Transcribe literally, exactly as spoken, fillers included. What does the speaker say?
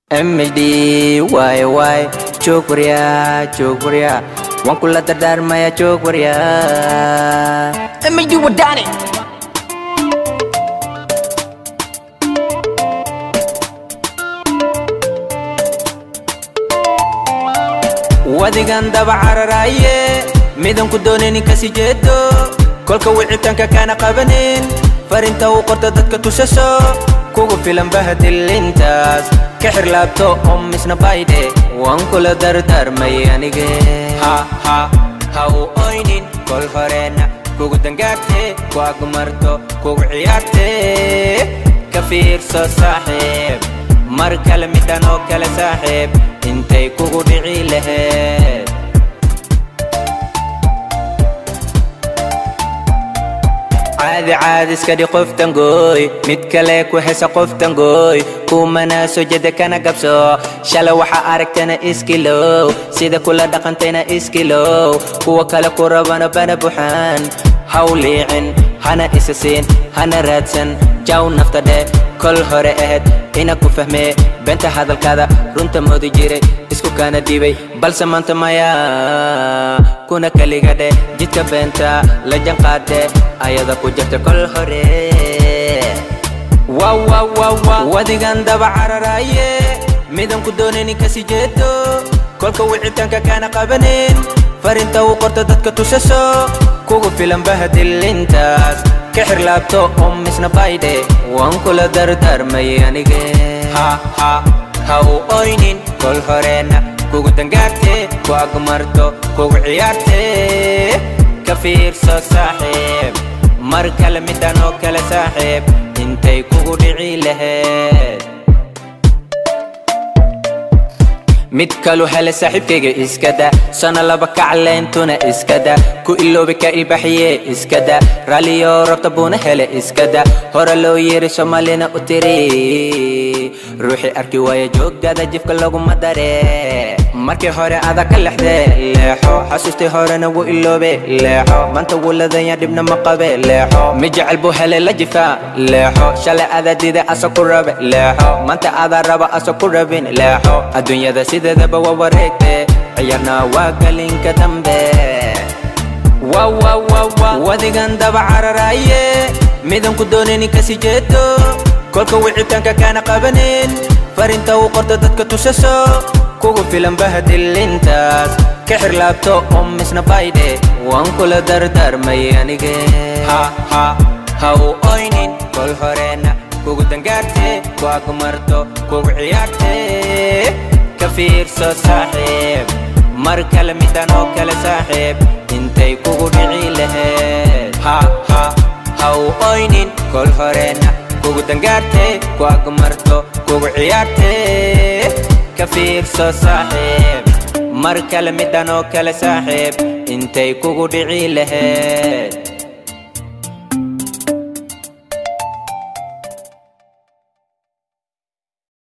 M H D Y Y Chokuriya Chokuriya Wankula Darmaya Chokuriya M H D Wadani Wadigan daba cararaye midan ku dooneen kasi jeedo kolka wicitanka kana qabanin farinta uu qorto dadka tusasho kugu filan bahadilintaas ka xirlaabto oo misna bayde waan kula dardarmay anige ha ha ha u oynin kol horeena kugu dangaagte kugu marto kugu ciyaarte ka fiirso saaxiib mar kale midan oo kale saaxiib intay kugu dhici lahayd عادي عادي سكدي قفتن قوي متكلي كوحس قفتن قوي كومنا سجد كان قبسو شالا وحا أركتنا إسكيلو سيدا كل دقنتنا إسكيلو كوا كلا قربانا بنا بوحان هاوليعن هانا إساسين هانا رادسن جاو نفتده كل هوري اهد إنا كو فهمي بنت هذا الكذا رنت مودي جيري اسكو كان ديبي بل سمانت مايا كونا كالي غده جيتك بنتا لجن قاده ayada ku jirta kol hore wow wow wow wow wadigan daba cararaye midan ku dooneen kasi jeedo kolka wicitanka kana qabanin farinta uu qorto dadka tusasho kugu filan bahadilintaas ka xirlaabto oo misna bayde waan kula dardarmay anige ha ha ha u oynin kol horeena kugu dangaagte kugu marto kugu ciyaarte ka fiirso saaxiib mar kale midan oo kale saaxiib intay kugu dhici lahayd mid kalu hela saaxiibkayga iskada sana laba kacleentuna iskada ku iloobi ka ilbaxiye iskada raliyo rabta buuna hele iskada hore loo yeeri soomaalina u tiri ruuxi arki waaya joogada jifka laguma dare markii hore ada ka lexde leexo xasuustay horena wuu iloobe leexo maanta wuu ladanya dhibna ma qabe leexo mi jecel buu hele la jifa leexo shalay ada dida asa ku rabe leexo maanta ada raba asa ku rabin leexo adduunyada sideedaba waa wareegte ciyaarna waa galinka dambe wow wow wow wow wadigan daba cararaye midan ku dooneen kasi jeedo kolka wicitanka kana qabanin farinta uu qorto dadka tusasho kugu filan bahadilintaas ka xirlaabto oo misna bayde waan kula dardarmay anige ha ha ha u oynin kol horeena kugu dangaagte kugu marto kugu ciyaarte ka fiirso saaxiib mar kale midan oo kale saaxiib intay kugu dhici lahayd ha ha ha u oynin kol horeena kugu dangaagte kugu marto kugu ciyaarte ka fiirso saaxiib mar kale midan oo kale saaxiib intay kugu dhici lahayd